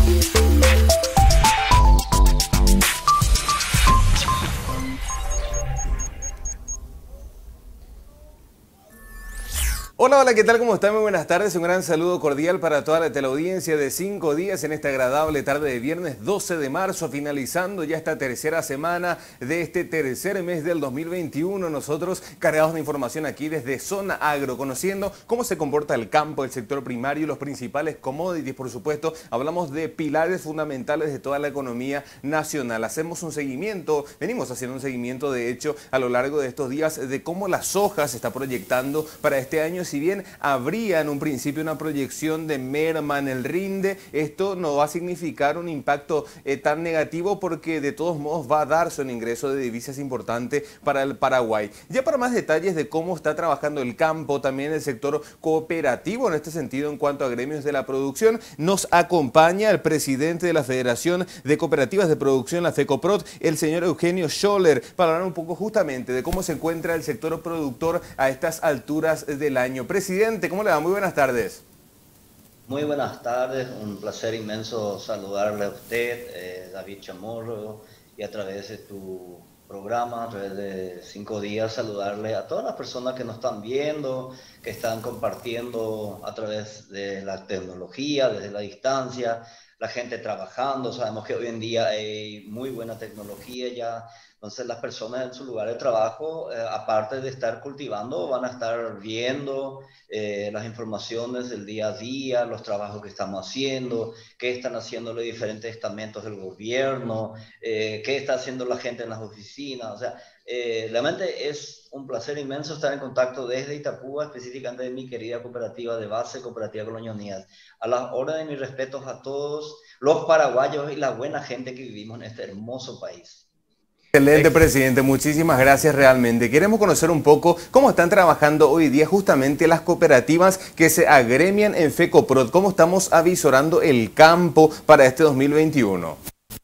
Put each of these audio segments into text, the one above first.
Hola, hola, ¿qué tal? ¿Cómo están? Muy buenas tardes. Un gran saludo cordial para toda la teleaudiencia de 5 días en esta agradable tarde de viernes 12 de marzo, finalizando ya esta tercera semana de este tercer mes del 2021. Nosotros cargados de información aquí desde Zona Agro, conociendo cómo se comporta el campo, el sector primario y los principales commodities. Por supuesto, hablamos de pilares fundamentales de toda la economía nacional. Hacemos un seguimiento, venimos haciendo un seguimiento de hecho a lo largo de estos días de cómo la soja se está proyectando para este año. Si bien habría en un principio una proyección de merma en el rinde, esto no va a significar un impacto tan negativo porque de todos modos va a darse un ingreso de divisas importante para el Paraguay. Ya para más detalles de cómo está trabajando el campo, también el sector cooperativo en este sentido en cuanto a gremios de la producción, nos acompaña el presidente de la Federación de Cooperativas de Producción, la FECOPROD, el señor Eugenio Scholler, para hablar un poco justamente de cómo se encuentra el sector productor a estas alturas del año. Presidente, ¿cómo le va? Muy buenas tardes. Muy buenas tardes, un placer inmenso saludarle a usted, David Chamorro, y a través de tu programa, a través de 5 días, saludarle a todas las personas que nos están viendo, que están compartiendo a través de la tecnología, desde la distancia, la gente trabajando. Sabemos que hoy en día hay muy buena tecnología ya. Entonces las personas en su lugar de trabajo, aparte de estar cultivando, van a estar viendo las informaciones del día a día, los trabajos que estamos haciendo, qué están haciendo los diferentes estamentos del gobierno, qué está haciendo la gente en las oficinas. O sea, realmente es un placer inmenso estar en contacto desde Itapúa, específicamente de mi querida cooperativa de base, Cooperativa Colonia Unidas. A las horas de mis respetos a todos los paraguayos y la buena gente que vivimos en este hermoso país. Excelente, presidente. Muchísimas gracias realmente. Queremos conocer un poco cómo están trabajando hoy día justamente las cooperativas que se agremian en FECOPROD. ¿Cómo estamos avisorando el campo para este 2021?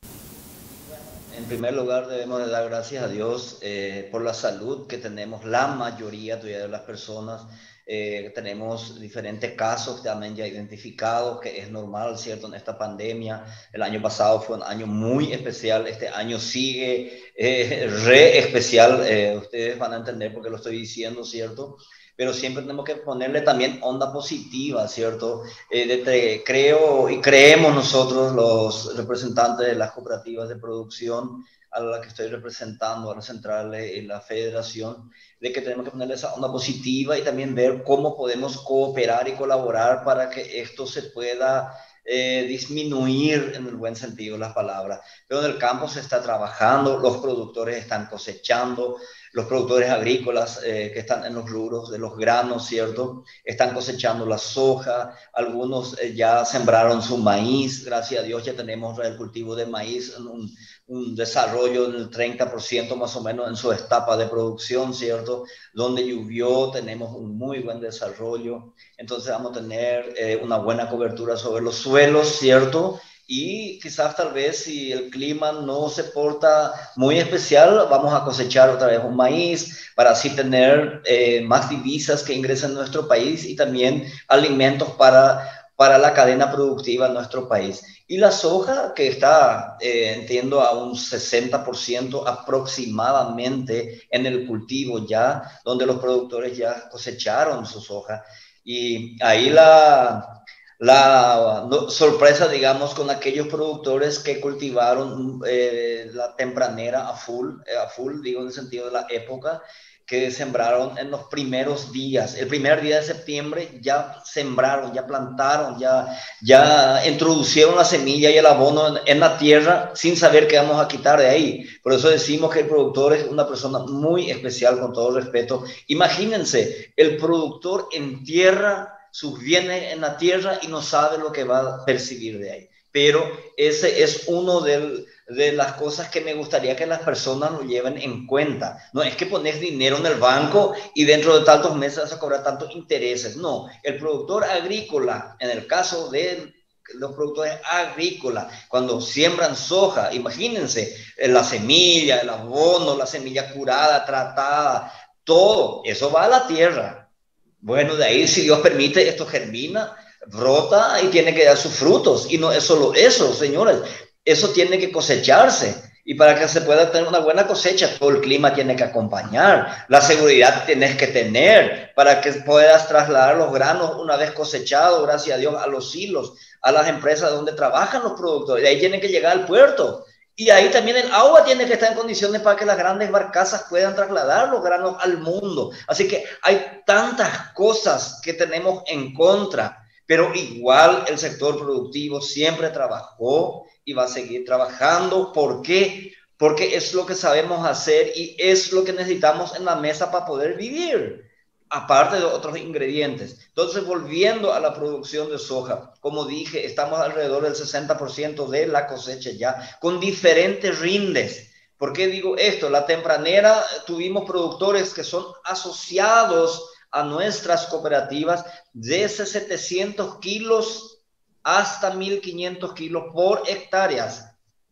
En primer lugar, debemos de dar gracias a Dios por la salud que tenemos la mayoría todavía de las personas. Tenemos diferentes casos también ya identificados, que es normal, ¿cierto? En esta pandemia, el año pasado fue un año muy especial, este año sigue re especial, ustedes van a entender por qué lo estoy diciendo, ¿cierto? Pero siempre tenemos que ponerle también onda positiva, ¿cierto? Creo y creemos nosotros, los representantes de las cooperativas de producción, a la que estoy representando, a las centrales y la federación, de que tenemos que ponerle esa onda positiva y también ver cómo podemos cooperar y colaborar para que esto se pueda disminuir en el buen sentido de las palabras. Pero en el campo se está trabajando, los productores están cosechando, los productores agrícolas que están en los rubros de los granos, ¿cierto? Están cosechando la soja, algunos ya sembraron su maíz, gracias a Dios ya tenemos el cultivo de maíz en un desarrollo del 30% más o menos en su etapa de producción, ¿cierto? Donde llovió tenemos un muy buen desarrollo, entonces vamos a tener una buena cobertura sobre los suelos, ¿cierto? Y quizás tal vez si el clima no se porta muy especial, vamos a cosechar otra vez un maíz para así tener más divisas que ingresen a nuestro país y también alimentos para la cadena productiva en nuestro país. Y la soja, que está, entiendo, a un 60% aproximadamente en el cultivo ya, donde los productores ya cosecharon su soja. Y ahí sorpresa, digamos, con aquellos productores que cultivaron la tempranera a full, digo en el sentido de la época, que sembraron en los primeros días. El primer día de septiembre ya sembraron, ya plantaron, ya introducieron la semilla y el abono en la tierra sin saber qué vamos a quitar de ahí. Por eso decimos que el productor es una persona muy especial, con todo respeto. Imagínense, el productor entierra sus bienes en la tierra y no sabe lo que va a percibir de ahí. Pero ese es uno de las cosas que me gustaría que las personas lo lleven en cuenta. No es que pones dinero en el banco y dentro de tantos meses vas a cobrar tantos intereses. No, el productor agrícola, en el caso de los productores agrícolas, cuando siembran soja, imagínense, la semilla, el abono, la semilla curada, tratada, todo eso va a la tierra. Bueno, de ahí, si Dios permite, esto germina, brota y tiene que dar sus frutos. Y no es solo eso, señores, eso tiene que cosecharse. Y para que se pueda tener una buena cosecha, todo el clima tiene que acompañar, la seguridad tienes que tener para que puedas trasladar los granos una vez cosechados, gracias a Dios, a los silos, a las empresas donde trabajan los productores. Y ahí tienen que llegar al puerto. Y ahí también el agua tiene que estar en condiciones para que las grandes barcazas puedan trasladar los granos al mundo. Así que hay tantas cosas que tenemos en contra, pero igual el sector productivo siempre trabajó y va a seguir trabajando. ¿Por qué? Porque es lo que sabemos hacer y es lo que necesitamos en la mesa para poder vivir, aparte de otros ingredientes. Entonces, volviendo a la producción de soja, como dije, estamos alrededor del 60% de la cosecha ya, con diferentes rindes. ¿Por qué digo esto? La tempranera tuvimos productores que son asociados a nuestras cooperativas desde 700 kilos hasta 1.500 kilos por hectáreas,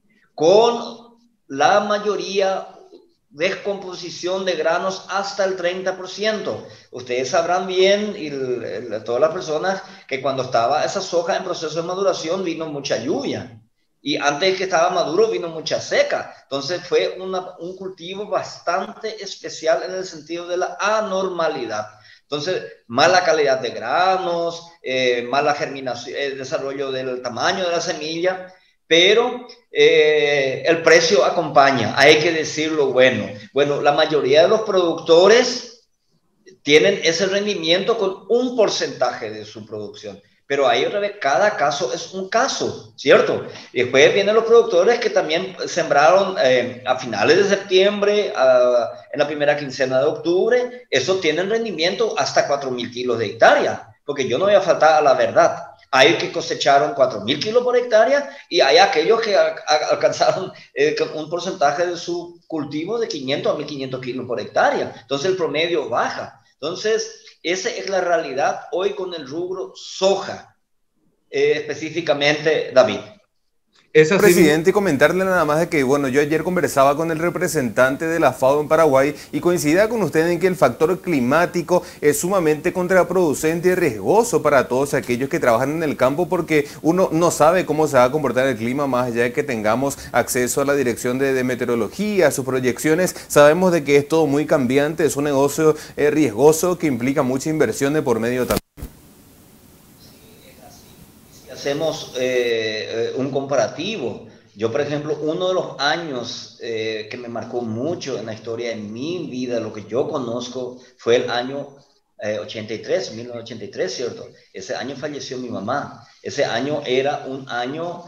con la mayoría descomposición de granos hasta el 30%. Ustedes sabrán bien, y todas las personas, que cuando estaba esa soja en proceso de maduración vino mucha lluvia. Y antes que estaba maduro vino mucha seca. Entonces fue un cultivo bastante especial en el sentido de la anormalidad. Entonces, mala calidad de granos, mala germinación, desarrollo del tamaño de la semilla, pero el precio acompaña, hay que decirlo. Bueno, la mayoría de los productores tienen ese rendimiento con un porcentaje de su producción, pero ahí otra vez cada caso es un caso, ¿cierto? Y después vienen los productores que también sembraron a finales de septiembre, en la primera quincena de octubre, esos tienen rendimiento hasta 4.000 kilos de hectárea, porque yo no voy a faltar a la verdad. Hay que cosecharon 4.000 kilos por hectárea y hay aquellos que alcanzaron un porcentaje de su cultivo de 500 a 1.500 kilos por hectárea. Entonces el promedio baja. Entonces esa es la realidad hoy con el rubro soja, específicamente, David. Es así, presidente, y comentarle nada más de que, bueno, yo ayer conversaba con el representante de la FAO en Paraguay y coincidía con usted en que el factor climático es sumamente contraproducente y riesgoso para todos aquellos que trabajan en el campo, porque uno no sabe cómo se va a comportar el clima más allá de que tengamos acceso a la dirección de meteorología, a sus proyecciones. Sabemos de que es todo muy cambiante, es un negocio riesgoso que implica mucha inversión de por medio también. Hacemos un comparativo. Yo, por ejemplo, uno de los años que me marcó mucho en la historia de mi vida, lo que yo conozco, fue el año 83, 1983, ¿cierto? Ese año falleció mi mamá. Ese año era un año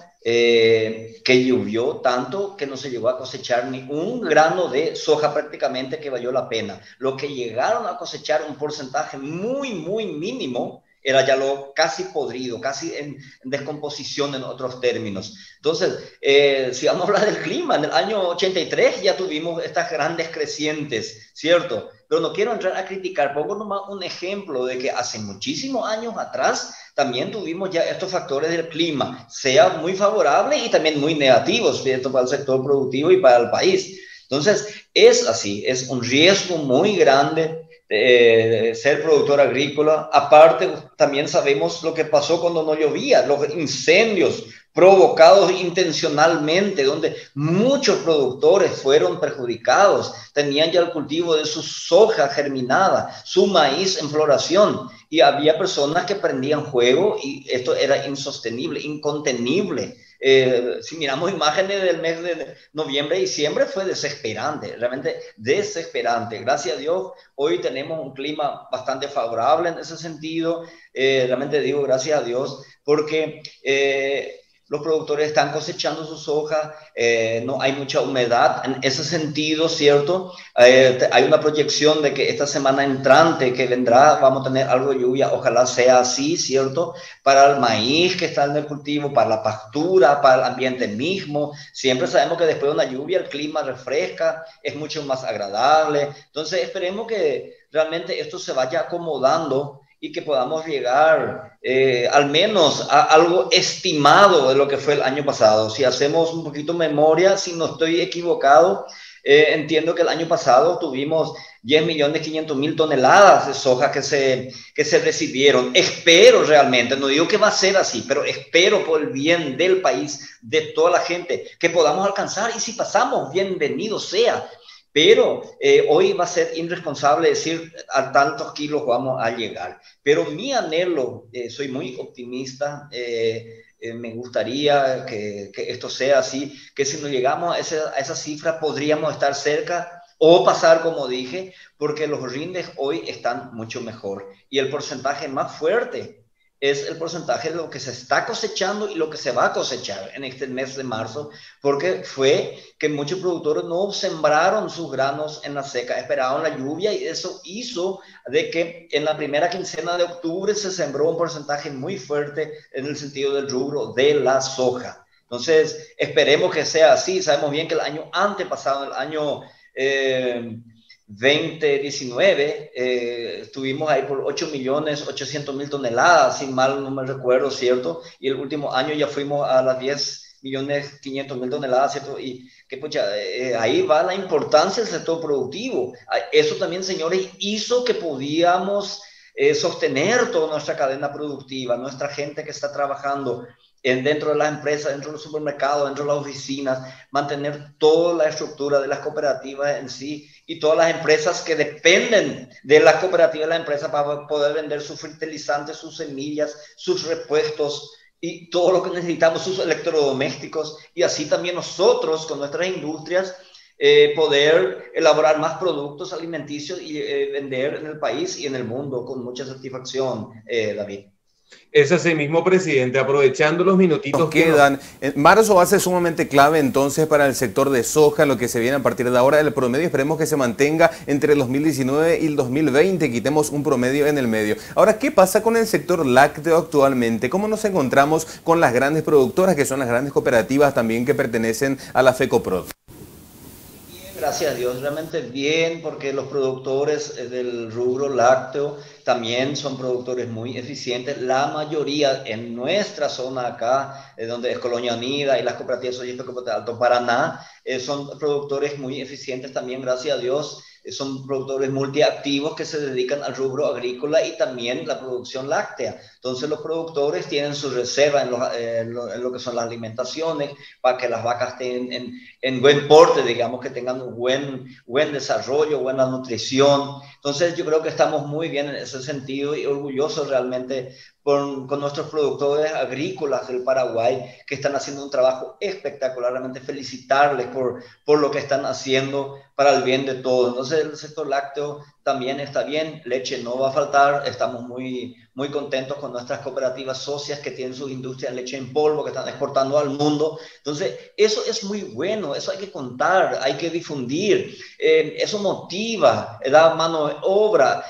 que llovió tanto que no se llegó a cosechar ni un grano de soja prácticamente que valió la pena. Lo que llegaron a cosechar, un porcentaje muy, muy mínimo, era ya lo casi podrido, casi en descomposición en otros términos. Entonces, si vamos a hablar del clima, en el año 83 ya tuvimos estas grandes crecientes, ¿cierto? Pero no quiero entrar a criticar, pongo nomás un ejemplo de que hace muchísimos años atrás también tuvimos ya estos factores del clima, sea muy favorables y también muy negativos, ¿cierto? Para el sector productivo y para el país. Entonces, es así, es un riesgo muy grande ser productor agrícola. Aparte, también sabemos lo que pasó cuando no llovía, los incendios provocados intencionalmente, donde muchos productores fueron perjudicados, tenían ya el cultivo de su soja germinada, su maíz en floración, y había personas que prendían fuego y esto era insostenible, incontenible. Si miramos imágenes del mes de noviembre y diciembre, fue desesperante, realmente desesperante. Gracias a Dios, hoy tenemos un clima bastante favorable en ese sentido. Realmente digo gracias a Dios, porque los productores están cosechando su soja, no hay mucha humedad en ese sentido, ¿cierto? Hay una proyección de que esta semana entrante que vendrá vamos a tener algo de lluvia, ojalá sea así, ¿cierto? Para el maíz que está en el cultivo, para la pastura, para el ambiente mismo. Siempre sabemos que después de una lluvia el clima refresca, es mucho más agradable. Entonces esperemos que realmente esto se vaya acomodando y que podamos llegar al menos a algo estimado de lo que fue el año pasado. Si hacemos un poquito memoria, si no estoy equivocado, Entiendo que el año pasado tuvimos 10.500.000 toneladas de soja que se recibieron. Espero realmente, no digo que va a ser así, pero espero por el bien del país, de toda la gente, que podamos alcanzar. Y si pasamos, bienvenido sea. Pero hoy va a ser irresponsable decir a tantos kilos vamos a llegar. Pero mi anhelo, soy muy optimista, me gustaría que esto sea así, que si no llegamos a esa cifra podríamos estar cerca o pasar, como dije, porque los rindes hoy están mucho mejor. Y el porcentaje más fuerte es el porcentaje de lo que se está cosechando y lo que se va a cosechar en este mes de marzo, porque fue que muchos productores no sembraron sus granos en la seca, esperaban la lluvia y eso hizo de que en la primera quincena de octubre se sembró un porcentaje muy fuerte en el sentido del rubro de la soja. Entonces, esperemos que sea así. Sabemos bien que el año antepasado, el año 2019, estuvimos ahí por 8.800.000 toneladas, si mal no me recuerdo, ¿cierto? Y el último año ya fuimos a las 10.500.000 toneladas, ¿cierto? Y que pucha, ahí va la importancia del sector productivo. Eso también, señores, hizo que podíamos sostener toda nuestra cadena productiva, nuestra gente que está trabajando dentro de las empresas, dentro de los supermercados, dentro de las oficinas, mantener toda la estructura de las cooperativas en sí y todas las empresas que dependen de las cooperativas de la empresa para poder vender sus fertilizantes, sus semillas, sus repuestos y todo lo que necesitamos, sus electrodomésticos, y así también nosotros con nuestras industrias poder elaborar más productos alimenticios y vender en el país y en el mundo con mucha satisfacción, David. Es así mismo, presidente, aprovechando los minutitos que quedan. Marzo va a ser sumamente clave entonces para el sector de soja, lo que se viene a partir de ahora. El promedio esperemos que se mantenga entre el 2019 y el 2020, quitemos un promedio en el medio. Ahora, ¿qué pasa con el sector lácteo actualmente? ¿Cómo nos encontramos con las grandes productoras, que son las grandes cooperativas también que pertenecen a la FECOPROD? Gracias a Dios, realmente bien, porque los productores del rubro lácteo también son productores muy eficientes. La mayoría en nuestra zona acá, donde es Colonia Unida y las cooperativas Soyípe de Alto Paraná, son productores muy eficientes también, gracias a Dios. Son productores multiactivos que se dedican al rubro agrícola y también la producción láctea. Entonces los productores tienen su reserva en lo que son las alimentaciones para que las vacas estén en buen porte, digamos, que tengan un buen desarrollo, buena nutrición. Entonces yo creo que estamos muy bien en ese sentido y orgullosos realmente con nuestros productores agrícolas del Paraguay, que están haciendo un trabajo espectacular. Realmente felicitarles por lo que están haciendo para el bien de todos. Entonces el sector lácteo también está bien, leche no va a faltar, estamos muy contentos con nuestras cooperativas socias que tienen sus industrias de leche en polvo, que están exportando al mundo. Entonces, eso es muy bueno, eso hay que contar, hay que difundir, eso motiva, da mano de obra.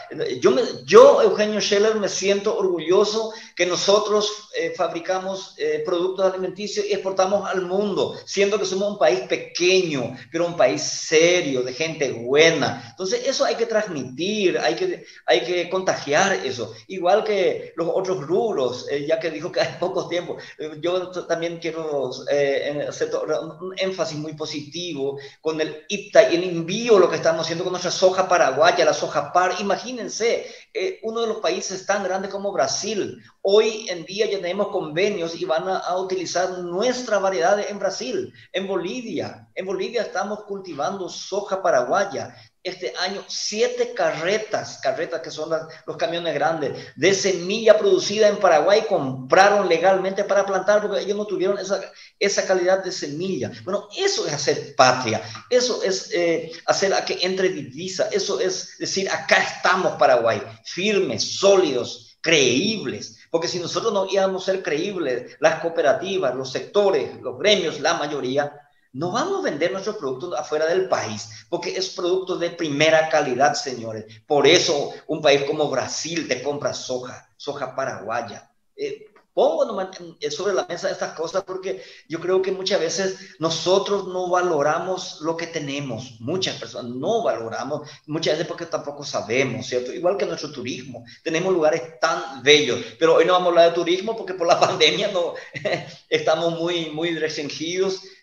Yo, Eugenio Scheller, me siento orgulloso que nosotros fabricamos productos alimenticios y exportamos al mundo, siendo que somos un país pequeño, pero un país serio, de gente buena. Entonces, eso hay que transmitir, hay que contagiar eso. Igual que los otros rubros, ya que dijo que hay poco tiempo, yo también quiero hacer un énfasis muy positivo con el IPTA y el envío, lo que estamos haciendo con nuestra soja paraguaya, la soja par. Imagínense, uno de los países tan grandes como Brasil, hoy en día ya tenemos convenios y van a utilizar nuestra variedad en Brasil. En Bolivia estamos cultivando soja paraguaya. Este año 7 carretas que son los camiones grandes de semilla producida en Paraguay, compraron legalmente para plantar porque ellos no tuvieron esa calidad de semilla. Bueno, eso es hacer patria, eso es hacer a que entre divisa, eso es decir, acá estamos Paraguay, firmes, sólidos, creíbles. Porque si nosotros no íbamos a ser creíbles, las cooperativas, los sectores, los gremios, la mayoría, no vamos a vender nuestros productos afuera del país, porque es producto de primera calidad, señores. Por eso un país como Brasil te compra soja paraguaya. Pongo sobre la mesa estas cosas porque yo creo que muchas veces nosotros no valoramos lo que tenemos. Muchas personas no valoramos, muchas veces porque tampoco sabemos, ¿cierto? Igual que nuestro turismo. Tenemos lugares tan bellos, pero hoy no vamos a hablar de turismo porque por la pandemia no estamos muy restringidos.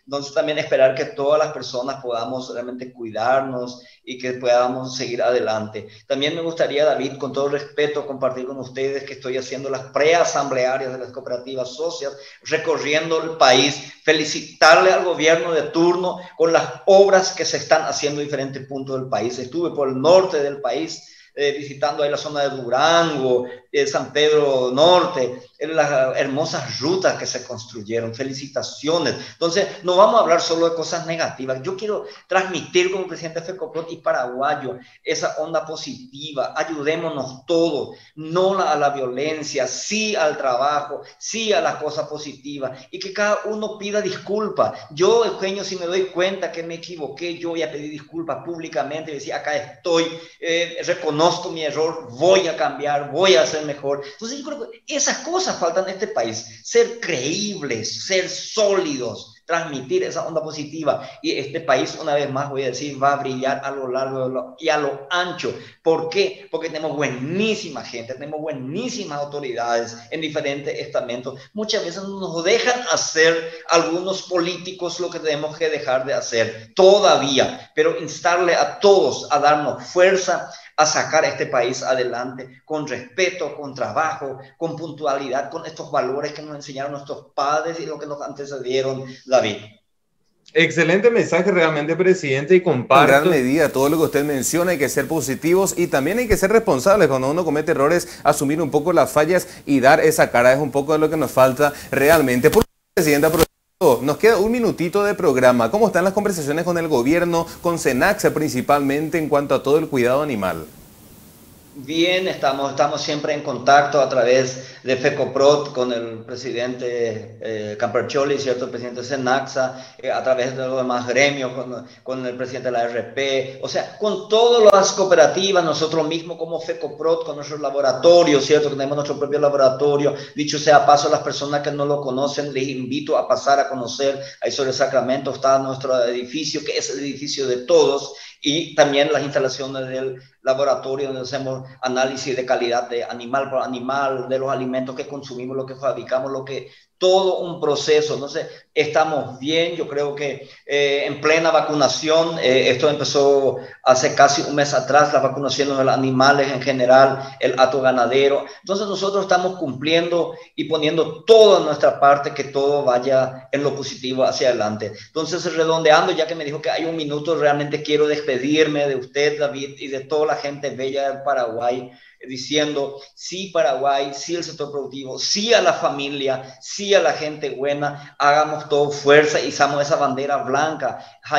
Entonces también esperar que todas las personas podamos realmente cuidarnos y que podamos seguir adelante. También me gustaría, David, con todo respeto, compartir con ustedes que estoy haciendo las preasamblearias de las cooperativas socias, recorriendo el país, felicitarle al gobierno de turno con las obras que se están haciendo en diferentes puntos del país. Estuve por el norte del país, visitando ahí la zona de Durango, San Pedro Norte, las hermosas rutas que se construyeron. Felicitaciones. Entonces, no vamos a hablar solo de cosas negativas. Yo quiero transmitir como presidente de FECOPROT y paraguayo esa onda positiva. Ayudémonos todos, no a la violencia, sí al trabajo, sí a las cosas positivas, y que cada uno pida disculpas. Yo, Eugenio, si me doy cuenta que me equivoqué, yo voy a pedir disculpas públicamente y decir, acá estoy, reconozco mi error, voy a cambiar, voy a hacer mejor. Entonces yo creo que esas cosas faltan en este país, ser creíbles, ser sólidos, transmitir esa onda positiva, y este país, una vez más voy a decir, va a brillar a lo largo y a lo ancho. ¿Por qué? Porque tenemos buenísima gente, tenemos buenísimas autoridades en diferentes estamentos. Muchas veces nos dejan hacer algunos políticos lo que tenemos que dejar de hacer todavía, pero instarle a todos a darnos fuerza, a sacar a este país adelante con respeto, con trabajo, con puntualidad, con estos valores que nos enseñaron nuestros padres y lo que nos antecedieron, David. Excelente mensaje realmente, presidente, y comparto. En gran medida todo lo que usted menciona, hay que ser positivos y también hay que ser responsables. Cuando uno comete errores, asumir un poco las fallas y dar esa cara es un poco de lo que nos falta realmente. Por presidenta, nos queda un minutito de programa. ¿Cómo están las conversaciones con el gobierno, con SENACSA principalmente en cuanto a todo el cuidado animal? Bien, estamos siempre en contacto a través de FECOPROT con el presidente Campercholi, ¿cierto? El presidente de SENACSA, a través de los demás gremios, con el presidente de la RP, o sea, con todas las cooperativas, nosotros mismos como FECOPROT, con nuestros laboratorios, ¿cierto? Que tenemos nuestro propio laboratorio. Dicho sea paso, a las personas que no lo conocen, les invito a pasar a conocer. Ahí sobre el Sacramento está nuestro edificio, que es el edificio de todos, y también las instalaciones del laboratorio donde hacemos análisis de calidad de animal por animal, de los alimentos que consumimos, lo que fabricamos, todo un proceso. Entonces, estamos bien. Yo creo que en plena vacunación, esto empezó hace casi un mes atrás, la vacunación de los animales en general, el hato ganadero. Entonces, nosotros estamos cumpliendo y poniendo toda nuestra parte, que todo vaya en lo positivo hacia adelante. Entonces, redondeando, ya que me dijo que hay un minuto, realmente quiero despedirme de usted, David, y de toda la gente bella del Paraguay, diciendo sí Paraguay, sí el sector productivo, sí a la familia, sí a la gente buena. Hagamos todo fuerza, izamos esa bandera blanca.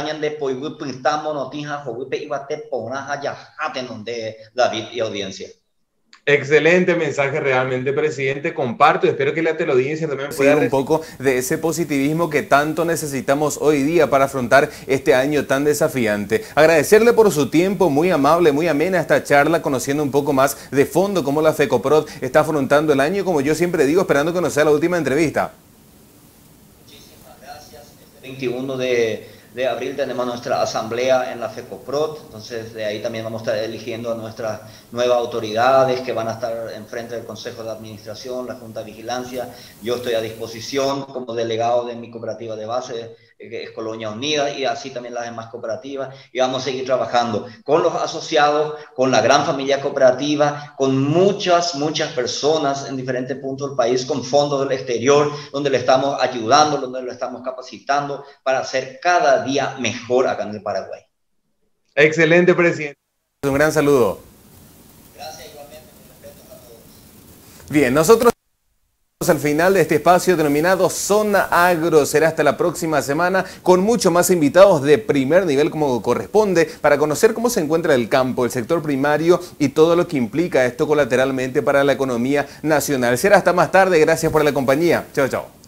David y audiencia. Excelente mensaje realmente, presidente. Comparto y espero que la teleaudiencia también pueda un poco de ese positivismo que tanto necesitamos hoy día para afrontar este año tan desafiante. Agradecerle por su tiempo, muy amable, muy amena esta charla, conociendo un poco más de fondo cómo la FECOPROT está afrontando el año, como yo siempre digo, esperando que no sea la última entrevista. Muchísimas gracias. Este 21 de abril tenemos nuestra asamblea en la FECOPROT, entonces de ahí también vamos a estar eligiendo a nuestras nuevas autoridades que van a estar enfrente del Consejo de Administración, la Junta de Vigilancia. Yo estoy a disposición como delegado de mi cooperativa de base, que es Colonia Unida, y así también las demás cooperativas, y vamos a seguir trabajando con los asociados, con la gran familia cooperativa, con muchas personas en diferentes puntos del país, con fondos del exterior, donde le estamos ayudando, donde le estamos capacitando para hacer cada día mejor acá en el Paraguay. Excelente, presidente. Un gran saludo. Gracias, igualmente. Mis respetos a todos. Bien, nosotros al final de este espacio denominado Zona Agro. Será hasta la próxima semana con mucho más invitados de primer nivel como corresponde para conocer cómo se encuentra el campo, el sector primario y todo lo que implica esto colateralmente para la economía nacional. Será hasta más tarde. Gracias por la compañía. Chao, chao.